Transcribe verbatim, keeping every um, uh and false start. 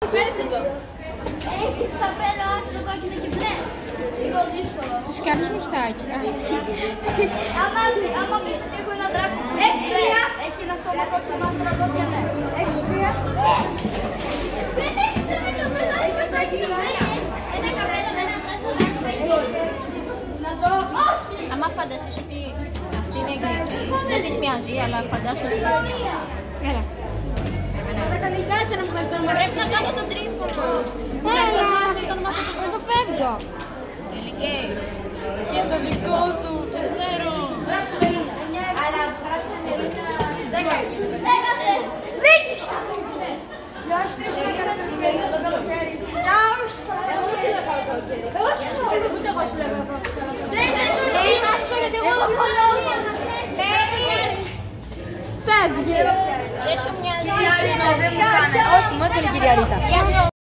Πέρασε το. Έχεις καπέλο άσπρο, κόκκινο και μπλε. Λίγο δύσκολο. Τους κάνεις μουστάκι. Άμα πεις ότι έχω ένα δράκο. Έξι τρία. Έχει ένα στόμα κόκκινο άσπρο, κόκκινο ναι. Έξι τρία. Δεν έχεις ένα καπέλο άσπρο. Ένα καπέλο με ένα πράσινο δράκο με έξι. Να το. Όχι. Άμα φανταστείς ότι αυτή είναι γρήγορη. Δεν της μοιάζει, αλλά φαντάσου ότι... Έλα. Κάτσε να μου φέρει το όνομα. Πρέπει να κάνω τον τρίφωνο. Έλα. Δεν το φεύγω. Ελικέ. Και το δικό σου. Δεν ξέρω. Γράψε Μελίνα. Αλλά γράψε Μελίνα. Δέκαεξι. Δέκαεξι. Λίγιστα. Γεια σου. Εγώ σου λέγα καλοκαίρι. Εγώ σου λέγα. Ούτε εγώ σου λέγα καλοκαίρι. Δεν είναι γιατί εγώ δεν έχω λόγο. Φεύγε. Δεν σου μοιάζει. Όχι, μόνο την κυρία Ρίτα.